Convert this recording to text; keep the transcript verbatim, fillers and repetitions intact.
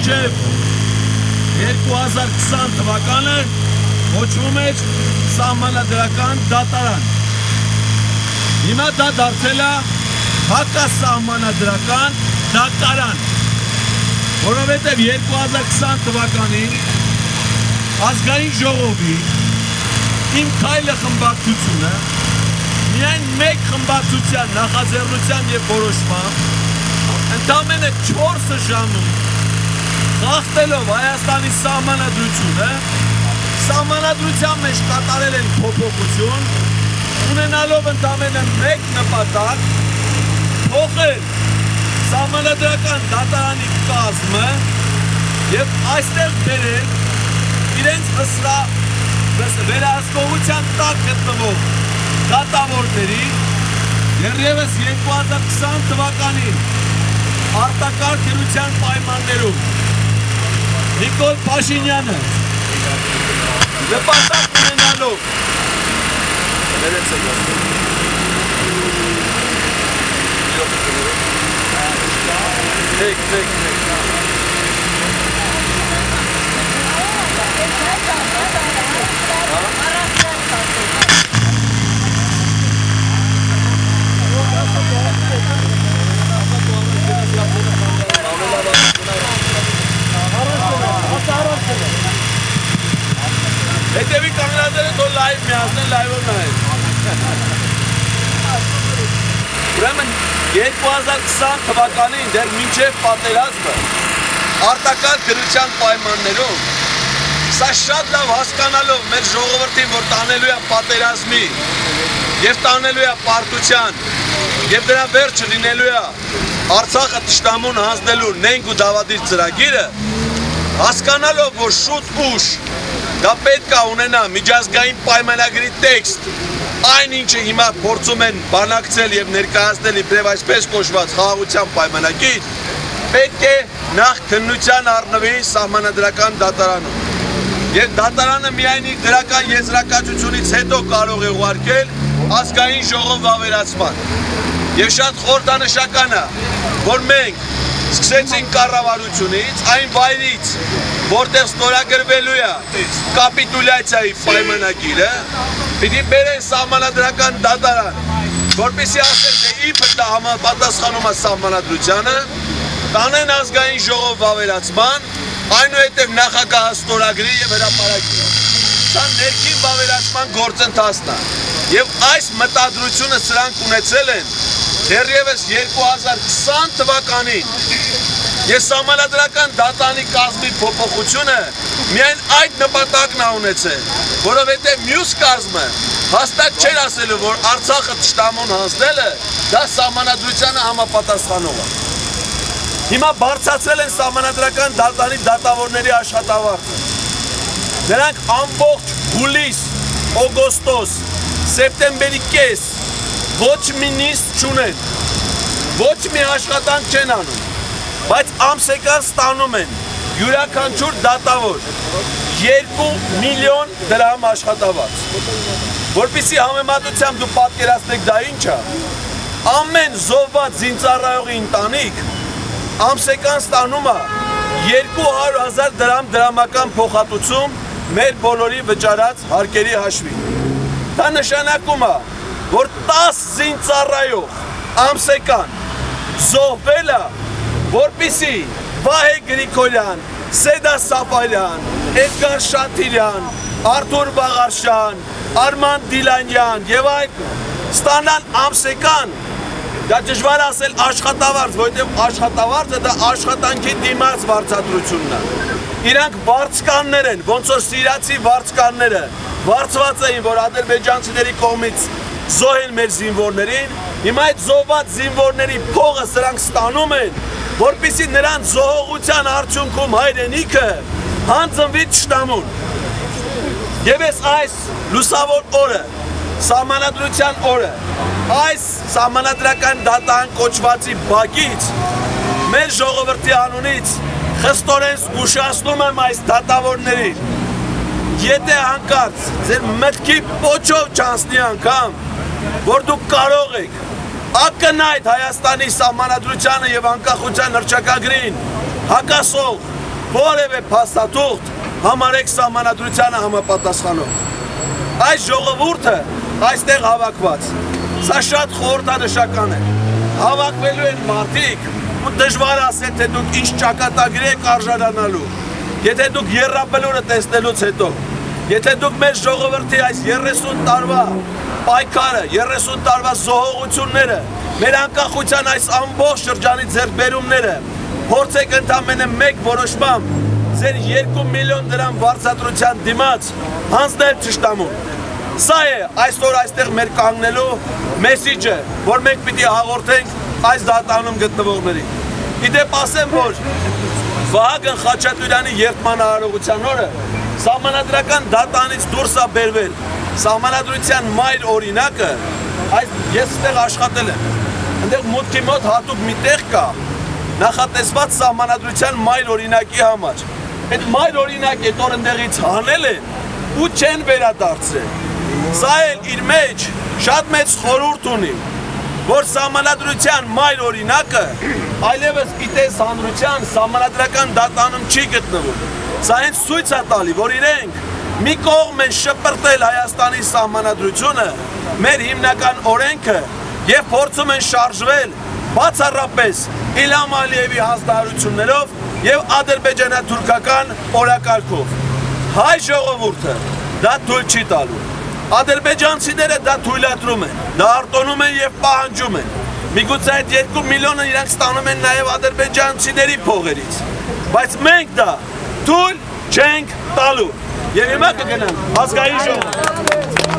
մինչև երկու հազար քսան թվականը կոչվում էր սահմանադրական դատարան։ Հիմա դա դարձել է հակասահմանադրական դատարան, որովհետև երկու հազար քսան թվականին ազգային ժողովի Իմ քայլը խմբակցությունը միայն մեկ խմբակցության նախաձեռնության և որոշմամբ ընդամենը չորս ժամում խախտելով Հայաստանի սահմանադրությունը սահմանադրության մեջ կատարել են փոփոխություն, ունենալով ընդամենը մեկ նպատակ փոխել սահմանադրական դատարանի կազմը և այստեղ բերել իրենց վսրա վերահսկողության տակ գտնվող դատավորների դեռևս երկու հազար քսան թվականին արտակարգ դրության պայմաններում Նիկոլ Փաշինյանը նպատակ ունենալով Եք, եք, եք Հետևի կամերաները թող լայվ միացնեն, լայվով նայեն։ Ուրեմն երկու հազար քսան թվականին դեռ մինչև պատերազմը արտակարգ դրության պայմաններում սա շատ լավ հասկանալով մեր ժողովրդին, որ տանելու է պատերազմի և տանելու է պարտության և դրա վերջը լինելու է Արցախը թշնամուն հանձնելու նենգ ու դավադիր ծրագիրը, հասկանալով, որ շուտ ուշ դա պետք է ունենա միջազգային պայմանագրի տեքստ, այն ինչը հիմա փորձում են բանակցել և ներկայացնել իբրև այսպես կոչված խաղաղության պայմանագիր, պետք է նախ քննության առնվի սահմանադրական դատարանում։ Եվ դատարանը միայն իր դրական եզրակացությունից հետո կարող է ուղարկել ազգային ժողով վավերացման։ Եվ շատ խորհրդանշական է, որ մենք սկսեցինք կառավարությունից, այն վայրից, որտեղ ստորագրվելու է կապիտուլյացիայի պայմանագիրը, պիտի բերեն սահմանադրական դատարան, որպեսզի ասեն, թե իբր դա համապատասխանում է սահմանադրությանը, տանեն ազգային ժողով վավերացման, այնուհետև նախագահը ստորագրի և հրապարակի։ Սա ներքին վավերացման գործընթացն է։ Եվ այս մտադրությունը սրանք ունեցել են դեռևս երկու հազար քսան թվականին և սահմանադրական դատարանի կազմի փոփոխությունը միայն այդ նպատակն է ունեցել, որովհետև մյուս կազմը հաստատ չէր ասելու, որ Արցախը թշնամուն հանձնելը դա սահմանադրությանը համապատասխանող է։ Հիմա բարձրացրել են սահմանադրական դատարանի դատավորների աշխատավարձը։ Նրանք ամբողջ հուլիս, օգոստոս, սեպտեմբերի կես ոչ մի նիստ չունեն, ոչ մի աշխատանք չեն անում, բայց ամսեկան ստանում են յուրաքանչյուր դատավոր երկու միլիոն դրամ աշխատավարձ, որպեսզի համեմատությամբ դու պատկերացնեք դա ինչ է, ամեն զոհված զինծառայողի ընտանիք ամսեկան ստանում է երկու հարյուր հազար դրամ դրամական փոխհատուցում մեր բոլորի վճարած հարկերի հաշվին։ Դա նշանակում է, որ տաս զինծառայող ամսեկան զոհվել է, որպեսզի Վահե Գրիգորյան, Սեդա Սաֆարյան, Էդգար Շաթիրյան, Արթուր Բաղարշյան, Արման Դիլանյան և այլ ստանան ամսեկան, դա դժվար ասել աշխատավարձ, որովհետև աշխատավարձը դա աշխատանքի դիմաց վարձատրությունն է։ Իրանք վարձկաններ են, ոնց որ սիրիացի վարձկանները վարձված էին, որ ադրբեջանցիների կողմից զոհեն մեր զինվորներին, հիմա այդ զոհված զինվորների փողը սրանք ստանում են, որպեսզի նրանց զոհողության արդյունքում հայրենիքը հանձնվի թշնամուն։ Եվ ես այս լուսավոր օրը, սահմանադրության օրը, այս սահմանադրական դատարան կոչվածի բակից մեր ժողովրդի անունից խստորեն զգուշացնում եմ այս դատավորներին, եթե հանկարծ ձեր մտքի պոչով չանցնի անգամ, որ դուք կարող եք ակնհայտ Հայաստանի սահմանադրությանը և անկախության հռչակագրին հակասող որևէ փաստաթուղթ համարեք սահմանադրությանը համապատասխանող։ Այս ժողովուրդը այստեղ հավաքված, սա շատ խորհրդանշական է։ Հավաքվելու են մարդիկ, ու դժվար ասել, թե դուք ինչ ճակատագրի եք արժանանալու։ Եթե դուք եռաբլուրը տեսնելուց հետո, եթե դուք մեր ժողովրդի այս երեսուն տարվա պայքարը, երեսուն տարվա զոհողությունները, մեր անկախության այս ամբողջ շրջանի ձեռքբերումները փորձեք ընդամենը մեկ որոշմամբ ձեր երկու միլիոն դրամ վարձատրության դիմաց հանձնել թշնամուն։ Սա է այսօր այստեղ մեր կանգնելու մեսիջը, որ մենք պիտի հաղորդենք այս դատարանում գտնվողներին։ Իդեպ ասեմ, որ Վահագն Խաչատուրյանի երդման արարողության օրը սահմանադրական դատարանից դուրս է բերվել սահմանադրության մայր օրինակը, այս ես այստեղ աշխատել եմ, այնտեղ մուտքի մոտ հատուկ մի տեղ կա, նախատեսված սահմանադրության մայր օրինակի համար։ Այդ մայր օրինակ այդ օր այնտեղից հանել են ու չեն վերադարձել։ Սա էլ իր մեջ շատ մեծ խորհուրդ ունի, որ սահմանադրության մայր օրինակը այլևս ԻՏԵՍ հանրության սահմանադրական դատարանում չի գտնվում։ Սա հենց ցույց է տալի, որ իրենք մի կողմ են շպրտել Հայաստանի սահմանադրությունը, մեր հիմնական օրենքը եւ փորձում են շարժվել բացառապես Իլհամ Ալիևի հանձնարարություններով եւ ադրբեջանա-թուրքական օրակարգով։ Հայ ժողովուրդը դա թույլ չի տալու։ Ադրբեջանցիները դա թույլատրում են, դա արտոնում են եւ պահանջում են։ Միգուցե այդ երկու միլիոնը իրանք ստանում են նաեւ ադրբեջանցիների փողերից։ Բայց մենք դա թույլ չենք տալու։ Եվ հիմա կգնանք ազգային ժողով։